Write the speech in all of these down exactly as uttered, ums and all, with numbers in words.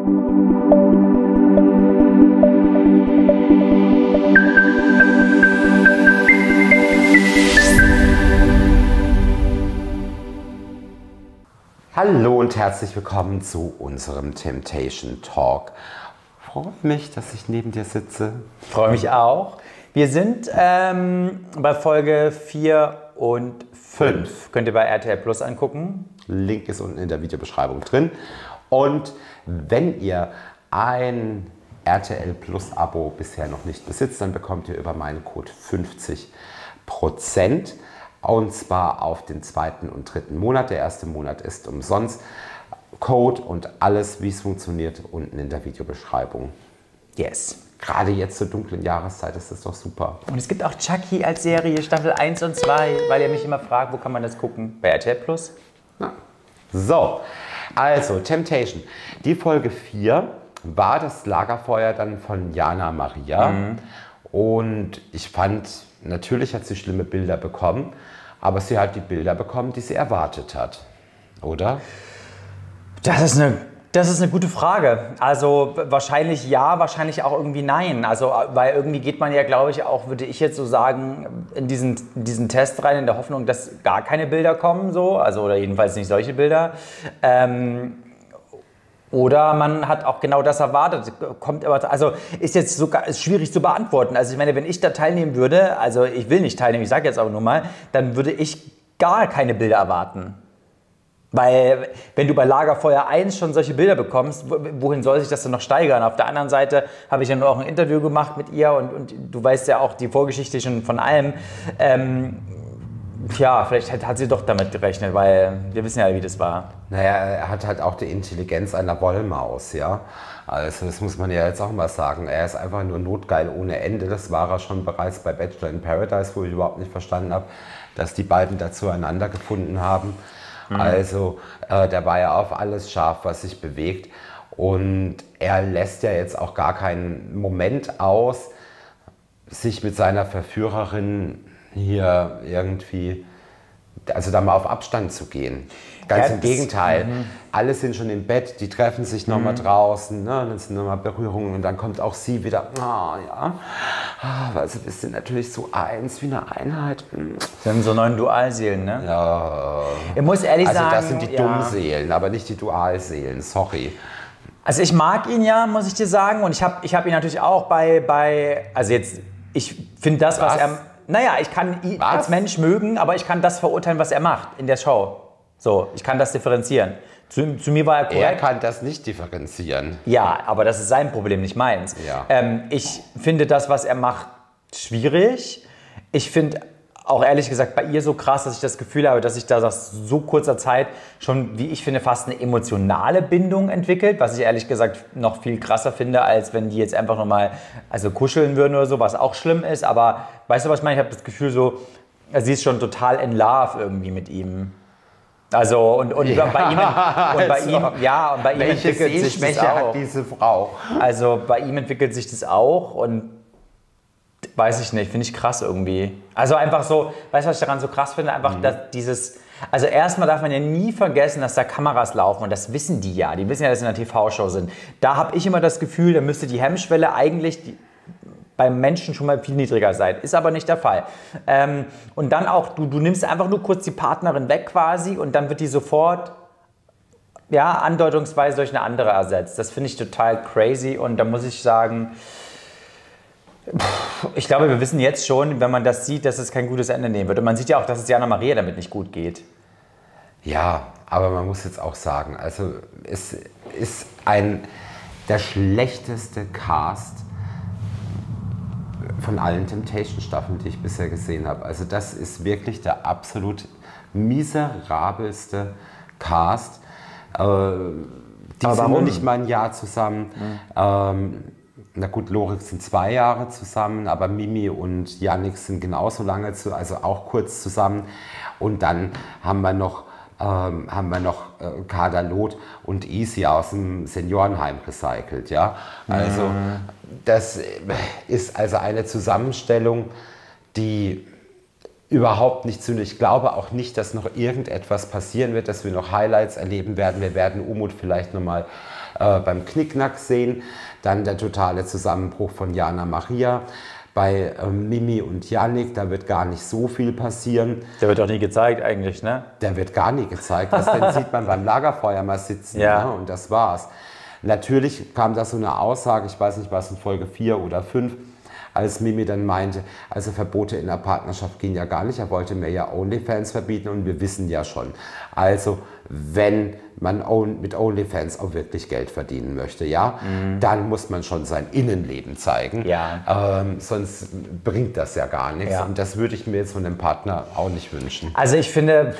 Hallo und herzlich willkommen zu unserem Temptation Talk. Freut mich, dass ich neben dir sitze. Freue mich auch. Wir sind ähm, bei Folge vier und fünf. Könnt ihr bei R T L Plus angucken. Link ist unten in der Videobeschreibung drin. Und wenn ihr ein R T L Plus Abo bisher noch nicht besitzt, dann bekommt ihr über meinen Code fünfzig Prozent. Und zwar auf den zweiten und dritten Monat. Der erste Monat ist umsonst. Code und alles, wie es funktioniert, unten in der Videobeschreibung. Yes. Gerade jetzt zur dunklen Jahreszeit ist das doch super. Und es gibt auch Chucky als Serie, Staffel eins und zwei, weil ihr mich immer fragt, wo kann man das gucken? Bei R T L Plus. Ja. So, also Temptation. Die Folge vier war das Lagerfeuer dann von Jana Maria. Mhm. Und ich fand, natürlich hat sie schlimme Bilder bekommen, aber sie hat die Bilder bekommen, die sie erwartet hat, oder? Das ist eine, das ist eine gute Frage. Also wahrscheinlich ja, wahrscheinlich auch irgendwie nein. Also weil irgendwie geht man ja, glaube ich, auch, würde ich jetzt so sagen, in diesen, in diesen Test rein, in der Hoffnung, dass gar keine Bilder kommen, so, also oder jedenfalls nicht solche Bilder. Ähm, Oder man hat auch genau das erwartet. Kommt aber, also ist jetzt sogar ist schwierig zu beantworten. Also ich meine, wenn ich da teilnehmen würde, also ich will nicht teilnehmen, ich sage jetzt aber nur mal, dann würde ich gar keine Bilder erwarten. Weil wenn du bei Lagerfeuer eins schon solche Bilder bekommst, wohin soll sich das denn noch steigern? Auf der anderen Seite habe ich ja nur auch ein Interview gemacht mit ihr und, und du weißt ja auch die Vorgeschichte schon von allem. Ähm, Ja, vielleicht hat, hat sie doch damit gerechnet, weil wir wissen ja, wie das war. Naja, er hat halt auch die Intelligenz einer Wollmaus, ja. Also das muss man ja jetzt auch mal sagen. Er ist einfach nur notgeil ohne Ende. Das war er schon bereits bei Bachelor in Paradise, wo ich überhaupt nicht verstanden habe, dass die beiden da zueinander gefunden haben. Mhm. Also äh, der war ja auf alles scharf, was sich bewegt. Und er lässt ja jetzt auch gar keinen Moment aus, sich mit seiner Verführerin hier irgendwie, also da mal auf Abstand zu gehen. Ganz ja, im Gegenteil. Mhm. Alle sind schon im Bett, die treffen sich nochmal mhm. draußen, ne? Dann sind nochmal Berührungen und dann kommt auch sie wieder, ah oh, ja, oh, also wir sind natürlich so eins, wie eine Einheit. Das sind so neun Dualseelen, ne? Ja. Ich muss ehrlich also sagen, das sind die ja. Dummseelen, aber nicht die Dualseelen, sorry. Also ich mag ihn ja, muss ich dir sagen, und ich habe ich hab ihn natürlich auch bei, bei, also jetzt, ich finde das, was, was er... Naja, ich kann ihn was? als Mensch mögen, aber ich kann das verurteilen, was er macht in der Show. So, ich kann das differenzieren. Zu, zu mir war er korrekt. Er kann das nicht differenzieren. Ja, aber das ist sein Problem, nicht meins. Ja. Ähm, ich finde das, was er macht, schwierig. Ich finde auch ehrlich gesagt bei ihr so krass, dass ich das Gefühl habe, dass sich da nach so kurzer Zeit schon, wie ich finde, fast eine emotionale Bindung entwickelt, was ich ehrlich gesagt noch viel krasser finde, als wenn die jetzt einfach nochmal also kuscheln würden oder so, was auch schlimm ist, aber weißt du, was ich meine? Ich habe das Gefühl so, sie ist schon total in love irgendwie mit ihm. Also und, und ja, bei ihm, und bei also, ihm, ja, und bei ihm entwickelt sich das auch. Hat diese Frau. Also bei ihm entwickelt sich das auch und weiß ich nicht, finde ich krass irgendwie. Also einfach so, weißt du, was ich daran so krass finde? Einfach, mhm. dass dieses, also erstmal darf man ja nie vergessen, dass da Kameras laufen und das wissen die ja. Die wissen ja, dass sie in einer T V-Show sind. Da habe ich immer das Gefühl, da müsste die Hemmschwelle eigentlich die, beim Menschen schon mal viel niedriger sein. Ist aber nicht der Fall. Ähm, und dann auch, du, du nimmst einfach nur kurz die Partnerin weg quasi und dann wird die sofort, ja, andeutungsweise durch eine andere ersetzt. Das finde ich total crazy und da muss ich sagen, ich glaube, wir wissen jetzt schon, wenn man das sieht, dass es kein gutes Ende nehmen wird. Und man sieht ja auch, dass es Jana Maria damit nicht gut geht. Ja, aber man muss jetzt auch sagen, also es ist ein, der schlechteste Cast von allen Temptation-Staffeln, die ich bisher gesehen habe. Also das ist wirklich der absolut miserabelste Cast. Äh, die aber sind warum? noch nicht mal ein Jahr zusammen. Mhm. Ähm, Na gut, Lorik sind zwei Jahre zusammen, aber Mimi und Yannick sind genauso lange, zu, also auch kurz zusammen. Und dann haben wir noch, ähm, haben wir noch äh, Kader Loth und Easy aus dem Seniorenheim recycelt. Ja? Also mhm. das ist also eine Zusammenstellung, die überhaupt nicht zu. Ich glaube auch nicht, dass noch irgendetwas passieren wird, dass wir noch Highlights erleben werden. Wir werden Umut vielleicht nochmal äh, beim Knickknack sehen. Dann der totale Zusammenbruch von Jana Maria. Bei ähm, Mimi und Yannick, da wird gar nicht so viel passieren. Der wird doch nie gezeigt eigentlich, ne? Der wird gar nie gezeigt. Das den sieht man beim Lagerfeuer mal sitzen, ja. Ne? Und das war's. Natürlich kam da so eine Aussage, ich weiß nicht, was in Folge vier oder fünf, als Mimi dann meinte, also Verbote in der Partnerschaft gehen ja gar nicht, er wollte mir ja OnlyFans verbieten und wir wissen ja schon, also wenn man mit OnlyFans auch wirklich Geld verdienen möchte, ja, mhm. dann muss man schon sein Innenleben zeigen, ja. ähm, sonst bringt das ja gar nichts ja. und das würde ich mir jetzt von dem Partner auch nicht wünschen. Also ich finde...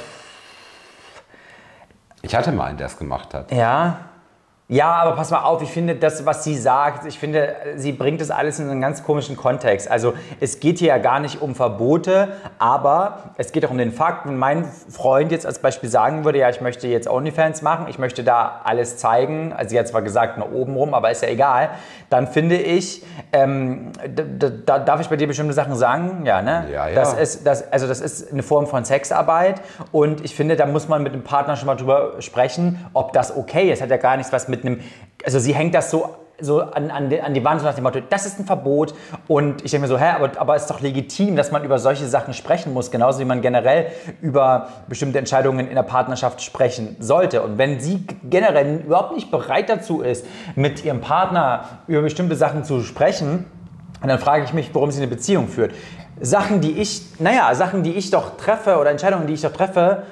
Ich hatte mal einen, der es gemacht hat. Ja. Ja, aber pass mal auf, ich finde das, was sie sagt, ich finde, sie bringt das alles in einen ganz komischen Kontext. Also es geht hier ja gar nicht um Verbote, aber es geht auch um den Fakt, wenn mein Freund jetzt als Beispiel sagen würde, ja, ich möchte jetzt OnlyFans machen, ich möchte da alles zeigen, also sie hat zwar gesagt, nur oben rum, aber ist ja egal, dann finde ich, ähm, da, da darf ich bei dir bestimmte Sachen sagen, ja, ne? Ja, ja. Das ist, das, also das ist eine Form von Sexarbeit und ich finde, da muss man mit dem Partner schon mal drüber sprechen, ob das okay ist. Hat ja gar nichts was mit einem, also sie hängt das so, so an, an, die, an die Wand so nach dem Motto, das ist ein Verbot und ich denke mir so, hä, aber, aber es ist doch legitim, dass man über solche Sachen sprechen muss, genauso wie man generell über bestimmte Entscheidungen in der Partnerschaft sprechen sollte und wenn sie generell überhaupt nicht bereit dazu ist, mit ihrem Partner über bestimmte Sachen zu sprechen, dann frage ich mich, warum sie eine Beziehung führt. Sachen, die ich, naja, Sachen, die ich doch treffe oder Entscheidungen, die ich doch treffe,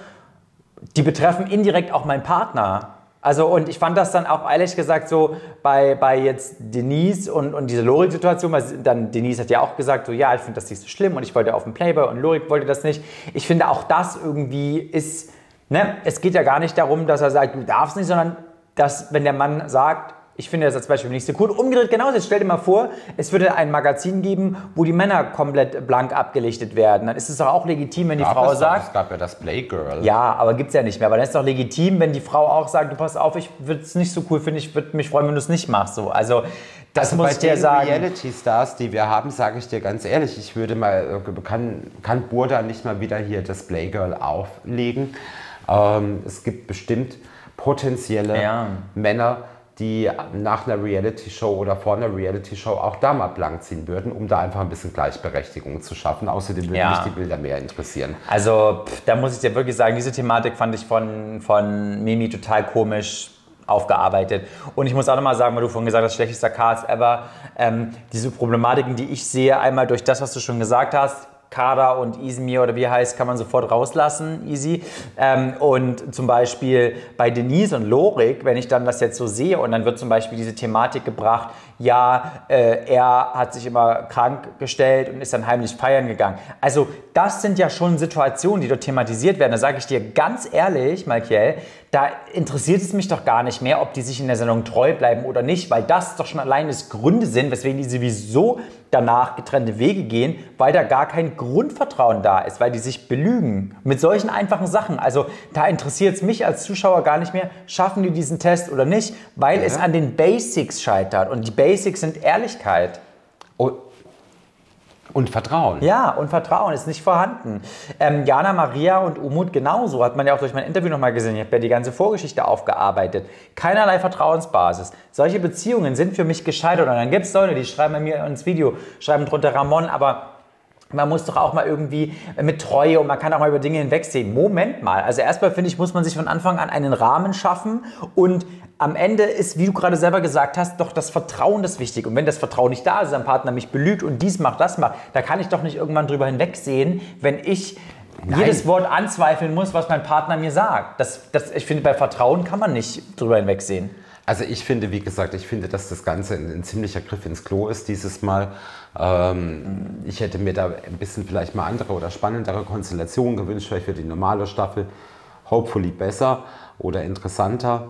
die betreffen indirekt auch meinen Partner. Also und ich fand das dann auch ehrlich gesagt so bei, bei jetzt Denise und, und diese Lorik-Situation, weil dann Denise hat ja auch gesagt, so ja, ich finde das nicht so schlimm und ich wollte auf den Playboy und Lorik wollte das nicht. Ich finde auch das irgendwie ist, ne, es geht ja gar nicht darum, dass er sagt, du darfst nicht, sondern dass, wenn der Mann sagt, ich finde das als Beispiel nicht so cool. Umgedreht genauso. Jetzt stell dir mal vor, es würde ein Magazin geben, wo die Männer komplett blank abgelichtet werden. Dann ist es doch auch legitim, wenn die gab Frau es sagt... Doch, es gab ja das Playgirl. Ja, aber gibt es ja nicht mehr. Aber dann ist es doch legitim, wenn die Frau auch sagt, du pass auf, ich würde es nicht so cool finden, ich würde mich freuen, wenn du es nicht machst. So. Also das also muss ich dir den sagen. Reality-Stars, die wir haben, sage ich dir ganz ehrlich, ich würde mal, kann, kann Burda nicht mal wieder hier das Playgirl auflegen. Ähm, es gibt bestimmt potenzielle ja. Männer, die nach einer Reality-Show oder vor einer Reality-Show auch da mal blank ziehen würden, um da einfach ein bisschen Gleichberechtigung zu schaffen. Außerdem würden ja. mich die Bilder mehr interessieren. Also pff, da muss ich dir wirklich sagen, diese Thematik fand ich von, von Mimi total komisch aufgearbeitet. Und ich muss auch nochmal sagen, weil du vorhin gesagt hast, schlechtester Cast ever, ähm, diese Problematiken, die ich sehe, einmal durch das, was du schon gesagt hast, Kader und Izmir oder wie er heißt, kann man sofort rauslassen, easy. Ähm, und zum Beispiel bei Denise und Lorik, wenn ich dann das jetzt so sehe und dann wird zum Beispiel diese Thematik gebracht, ja, äh, er hat sich immer krank gestellt und ist dann heimlich feiern gegangen. Also das sind ja schon Situationen, die dort thematisiert werden. Da sage ich dir ganz ehrlich, Malkiel, da interessiert es mich doch gar nicht mehr, ob die sich in der Sendung treu bleiben oder nicht, weil das doch schon allein das Gründe sind, weswegen die sowieso danach getrennte Wege gehen, weil da gar kein Grundvertrauen da ist, weil die sich belügen. Mit solchen einfachen Sachen. Also da interessiert es mich als Zuschauer gar nicht mehr, schaffen die diesen Test oder nicht, weil ja. es an den Basics scheitert. Und die Basics sind Ehrlichkeit. Und, und Vertrauen. Ja, und Vertrauen ist nicht vorhanden. Ähm, Jana Maria und Umut genauso, hat man ja auch durch mein Interview nochmal gesehen. Ich habe ja die ganze Vorgeschichte aufgearbeitet. Keinerlei Vertrauensbasis. Solche Beziehungen sind für mich gescheitert. Und dann gibt es Leute, die schreiben bei mir ins Video, schreiben drunter Ramon, aber man muss doch auch mal irgendwie mit Treue und man kann auch mal über Dinge hinwegsehen. Moment mal. Also erstmal finde ich, muss man sich von Anfang an einen Rahmen schaffen und am Ende ist, wie du gerade selber gesagt hast, doch das Vertrauen das Wichtige. Und wenn das Vertrauen nicht da ist, ein Partner mich belügt und dies macht, das macht, da kann ich doch nicht irgendwann drüber hinwegsehen, wenn ich Nein. jedes Wort anzweifeln muss, was mein Partner mir sagt. Das, das, ich finde, bei Vertrauen kann man nicht drüber hinwegsehen. Also ich finde, wie gesagt, ich finde, dass das Ganze ein, ein ziemlicher Griff ins Klo ist dieses Mal. Ähm, ich hätte mir da ein bisschen vielleicht mal andere oder spannendere Konstellationen gewünscht, vielleicht für die normale Staffel. Hopefully besser oder interessanter.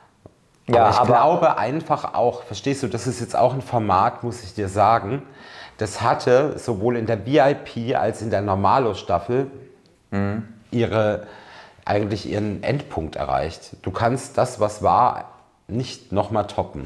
Ja, aber ich aber glaube einfach auch, verstehst du, das ist jetzt auch ein Format, muss ich dir sagen, das hatte sowohl in der V I P als in der Normalo-Staffel mhm. ihre, eigentlich ihren Endpunkt erreicht. Du kannst das, was war, nicht nochmal toppen.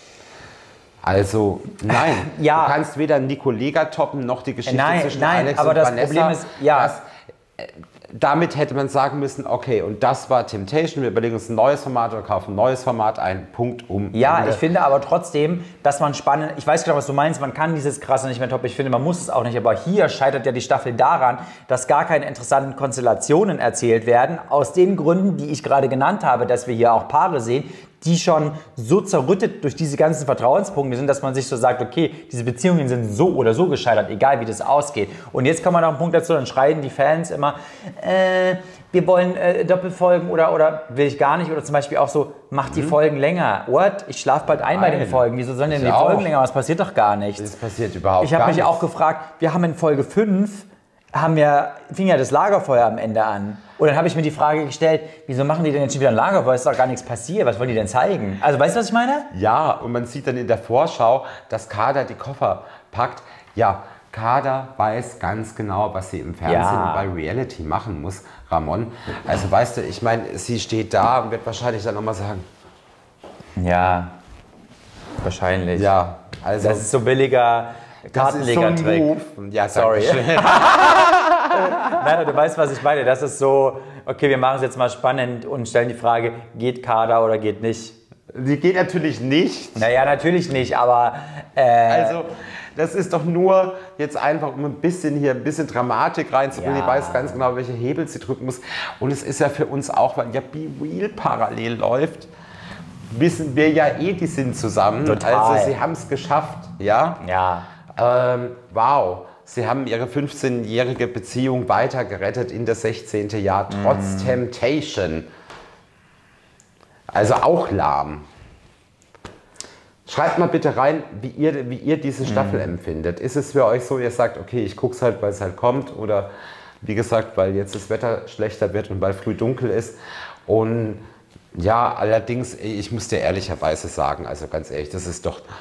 Also nein, ja. du kannst weder Nico Lega toppen, noch die Geschichte nein, zwischen nein, Alex aber und das Vanessa. Problem ist, ja. Das, damit hätte man sagen müssen, okay, und das war Temptation, wir überlegen uns ein neues Format oder kaufen ein neues Format ein, Punkt, um. Ja, Ende. ich finde aber trotzdem, dass man spannend, ich weiß genau, was du meinst, man kann dieses Krasse nicht mehr toppen, ich finde, man muss es auch nicht, aber hier scheitert ja die Staffel daran, dass gar keine interessanten Konstellationen erzählt werden, aus den Gründen, die ich gerade genannt habe, dass wir hier auch Paare sehen, die schon so zerrüttet durch diese ganzen Vertrauenspunkte sind, dass man sich so sagt, okay, diese Beziehungen sind so oder so gescheitert, egal wie das ausgeht. Und jetzt kommt man noch einen Punkt dazu, dann schreien die Fans immer, äh, wir wollen äh, Doppelfolgen oder, oder will ich gar nicht. Oder zum Beispiel auch so, macht die mhm. Folgen länger. What? Ich schlafe bald ein Nein. bei den Folgen. Wieso sollen denn die auch. Folgen länger? Was passiert doch gar nichts. Das passiert überhaupt ich gar nichts. Ich habe mich auch gefragt, wir haben in Folge fünf, haben wir, fing ja das Lagerfeuer am Ende an. Und dann habe ich mir die Frage gestellt, wieso machen die denn jetzt schon wieder ein Lagerfeuer? Es ist doch gar nichts passiert. Was wollen die denn zeigen? Also weißt du, was ich meine? Ja, und man sieht dann in der Vorschau, dass Kader die Koffer packt. Ja, Kader weiß ganz genau, was sie im Fernsehen Ja. und bei Reality machen muss, Ramon. Also weißt du, ich meine, sie steht da und wird wahrscheinlich dann nochmal sagen, Ja, wahrscheinlich. ja, also Das ist so billiger das ist so ein Kartenleger-Trick. Move. Ja, Sorry. Dankeschön. Nein, du weißt, was ich meine. Das ist so, okay, wir machen es jetzt mal spannend und stellen die Frage, geht Kader oder geht nicht? Die geht natürlich nicht. Naja, natürlich nicht, aber... Äh, Also, das ist doch nur jetzt einfach, um ein bisschen hier, ein bisschen Dramatik reinzubringen. Ja. Ich weiß ganz genau, welche Hebel sie drücken muss. Und es ist ja für uns auch, weil ja Be Real parallel läuft, wissen wir ja eh, die sind zusammen. Total. Also, sie haben es geschafft, ja? Ja. Ähm, wow. Sie haben ihre fünfzehnjährige Beziehung weiter gerettet in das sechzehnte Jahr, trotz mm. Temptation. Also auch lahm. Schreibt mal bitte rein, wie ihr, wie ihr diese Staffel mm. empfindet. Ist es für euch so, ihr sagt, okay, ich gucke es halt, weil es halt kommt, oder wie gesagt, weil jetzt das Wetter schlechter wird und weil früh dunkel ist. Und ja, allerdings, ich muss dir ehrlicherweise sagen, also ganz ehrlich, das ist doch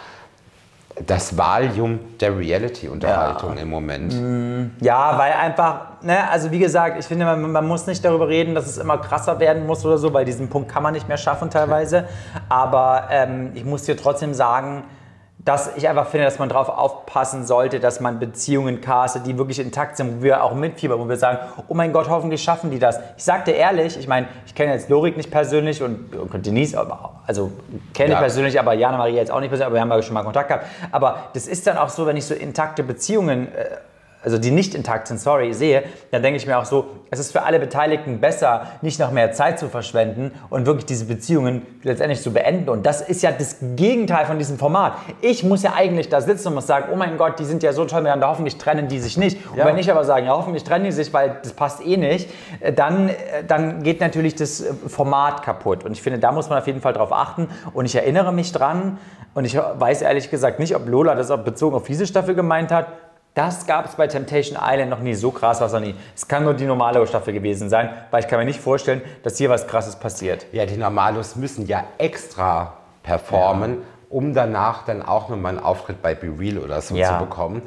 das Valium der Reality-Unterhaltung Ja. im Moment. Ja, weil einfach, ne, also wie gesagt, ich finde, man, man muss nicht darüber reden, dass es immer krasser werden muss oder so, weil diesen Punkt kann man nicht mehr schaffen teilweise. Aber ähm, ich muss dir trotzdem sagen, dass ich einfach finde, dass man darauf aufpassen sollte, dass man Beziehungen castet, die wirklich intakt sind, wo wir auch mitfiebern, wo wir sagen, oh mein Gott, hoffentlich schaffen die das. Ich sag dir ehrlich, ich meine, ich kenne jetzt Lorik nicht persönlich und, und Denise, also kenne Ja. ich persönlich, aber Jana Maria jetzt auch nicht persönlich, aber wir haben ja schon mal Kontakt gehabt. Aber das ist dann auch so, wenn ich so intakte Beziehungen, äh, also die nicht intakt sind, sorry, sehe, dann denke ich mir auch so, es ist für alle Beteiligten besser, nicht noch mehr Zeit zu verschwenden und wirklich diese Beziehungen letztendlich zu beenden. Und das ist ja das Gegenteil von diesem Format. Ich muss ja eigentlich da sitzen und muss sagen, oh mein Gott, die sind ja so toll miteinander, hoffentlich trennen die sich nicht. Ja. Und wenn ich aber sage, ja, hoffentlich trennen die sich, weil das passt eh nicht, dann, dann geht natürlich das Format kaputt. Und ich finde, da muss man auf jeden Fall drauf achten. Und ich erinnere mich dran, und ich weiß ehrlich gesagt nicht, ob Lola das auch bezogen auf diese Staffel gemeint hat. Das gab es bei Temptation Island noch nie. So krass war es noch nie. Es kann nur die normale Staffel gewesen sein, weil ich kann mir nicht vorstellen, dass hier was Krasses passiert. Ja, die Normalos müssen ja extra performen, ja. um danach dann auch nochmal einen Auftritt bei Be Real oder so Ja. zu bekommen.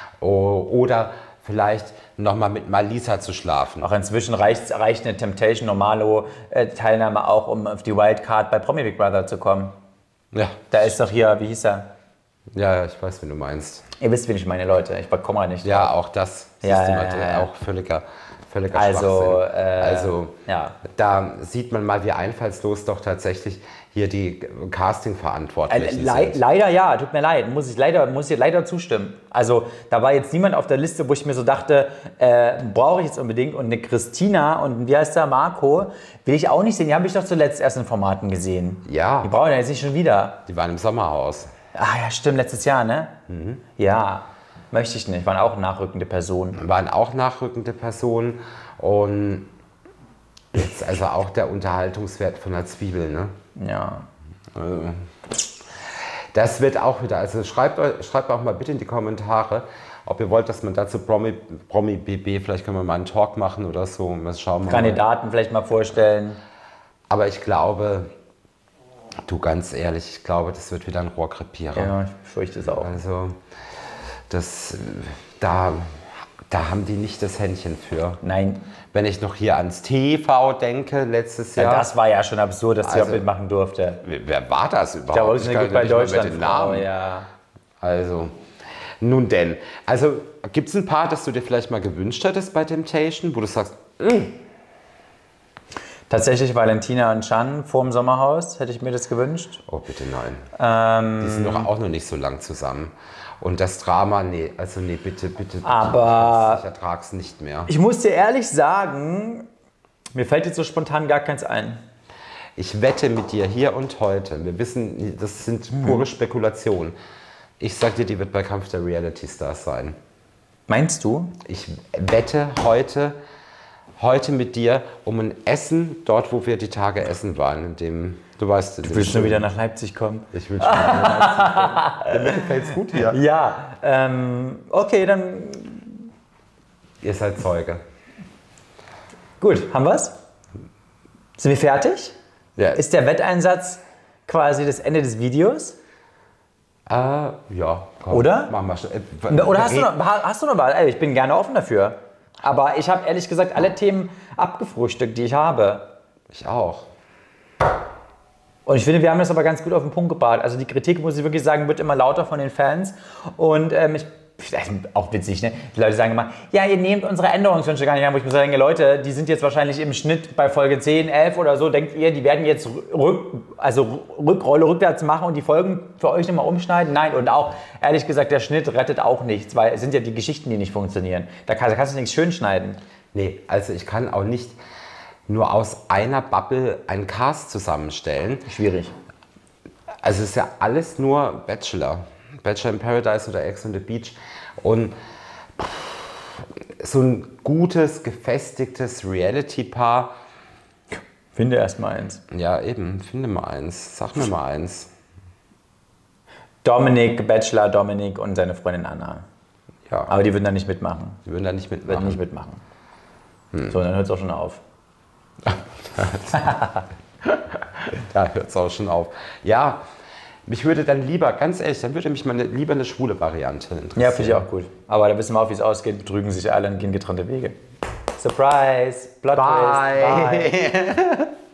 Oder vielleicht nochmal mit Malisa zu schlafen. Auch inzwischen reicht, reicht eine Temptation Normalo-Teilnahme auch, um auf die Wildcard bei Promi Big Brother zu kommen. Ja. Da ist doch hier, wie hieß er? Ja, ich weiß, wen du meinst. Ihr wisst, wen ich meine, Leute. Ich komme halt nicht drauf. Ja, auch das Ja, systematisch ja, ja. auch völliger, völliger Also, Schwachsinn. äh, also ja. da sieht man mal, wie einfallslos doch tatsächlich hier die Äh, Casting-Verantwortlichen le sind. leider ja, tut mir leid, muss ich leider, muss ich leider zustimmen. Also da war jetzt niemand auf der Liste, wo ich mir so dachte, äh, brauche ich jetzt unbedingt. Und eine Christina und ein, wie heißt der, Marco, will ich auch nicht sehen. Die habe ich doch zuletzt erst in Formaten gesehen. Ja. Die brauchen ja jetzt nicht schon wieder. Die waren im Sommerhaus. Ah ja, stimmt, letztes Jahr, ne? Mhm. Ja, möchte ich nicht. Waren auch nachrückende Personen. Waren auch nachrückende Personen. Und jetzt also auch der Unterhaltungswert von der Zwiebel, ne? Ja. Das wird auch wieder, also schreibt, euch, schreibt auch mal bitte in die Kommentare, ob ihr wollt, dass man dazu Promi, Promi B B, vielleicht können wir mal einen Talk machen oder so. Das schauen wir Kandidaten mal. vielleicht mal vorstellen. Aber ich glaube, du ganz ehrlich, ich glaube, das wird wieder ein Rohrkrepierer. Ja, ich fürchte es auch. Also, das, da, da haben die nicht das Händchen für. Nein. Wenn ich noch hier ans T V denke, letztes Jahr. Ja, das war ja schon absurd, dass sie Also, auch mitmachen durfte. Wer war das überhaupt? Da wollte ich nicht bei nicht mal mit Deutschland den Namen. ja. Also, nun denn. Also, gibt es ein paar, das du dir vielleicht mal gewünscht hättest bei Temptation, wo du sagst, Mm. Tatsächlich Valentina und Can vorm Sommerhaus, hätte ich mir das gewünscht. Oh, bitte nein. Ähm, Die sind doch auch noch nicht so lang zusammen. Und das Drama, nee, also nee, bitte, bitte, bitte. Aber ich ertrag's nicht mehr. Ich muss dir ehrlich sagen, mir fällt jetzt so spontan gar keins ein. Ich wette mit dir hier und heute, wir wissen, das sind pure Spekulationen. Ich sag dir, die wird bei Kampf der Reality Stars sein. Meinst du? Ich wette heute, heute mit dir um ein Essen, dort wo wir die Tage essen waren, in dem, du weißt... Du willst schon wieder nach Leipzig kommen. Ich will schon wieder nach Leipzig kommen. Mir gefällt's gut hier. Ja, ähm, okay, dann... Ihr seid Zeuge. Gut, haben wir's? Sind wir fertig? Ja. Ist der Wetteinsatz quasi das Ende des Videos? Äh, ja, komm. Oder? Machen wir schon. Äh, Oder hast du noch, hast du noch was? Ey, ich bin gerne offen dafür. Aber ich habe ehrlich gesagt alle Themen abgefrühstückt, die ich habe. Ich auch. Und ich finde, wir haben das aber ganz gut auf den Punkt gebracht. Also die Kritik, muss ich wirklich sagen, wird immer lauter von den Fans. Und ähm, ich, auch witzig, ne? Die Leute sagen immer, ja, ihr nehmt unsere Änderungswünsche gar nicht an. Wo ich mir so denke, Leute, die sind jetzt wahrscheinlich im Schnitt bei Folge zehn, elf oder so. Denkt ihr, die werden jetzt rück, also Rückrolle rückwärts machen und die Folgen für euch nochmal umschneiden? Nein, und auch, ehrlich gesagt, der Schnitt rettet auch nichts, weil es sind ja die Geschichten, die nicht funktionieren. Da kannst, da kannst du nichts schön schneiden. Nee, also ich kann auch nicht nur aus einer Bubble einen Cast zusammenstellen. Schwierig. Also es ist ja alles nur Bachelor. Bachelor in Paradise oder Ex on the Beach. Und so ein gutes, gefestigtes Reality-Paar. Finde erst mal eins. Ja, eben, finde mal eins. Sag mir mal eins. Dominik, Bachelor Dominik und seine Freundin Anna. Ja. Aber die würden da nicht mitmachen. Die würden da nicht Würden mitmachen. nicht mitmachen. Hm. So, dann hört es auch schon auf. Da hört es auch schon auf. Ja, mich würde dann lieber, ganz ehrlich, dann würde mich mal eine, lieber eine schwule Variante interessieren. Ja, finde ich auch gut. Aber da wissen wir auch, wie es ausgeht. Betrügen sich alle und gehen getrennte Wege. Surprise! Plot Bye! Twist. Bye!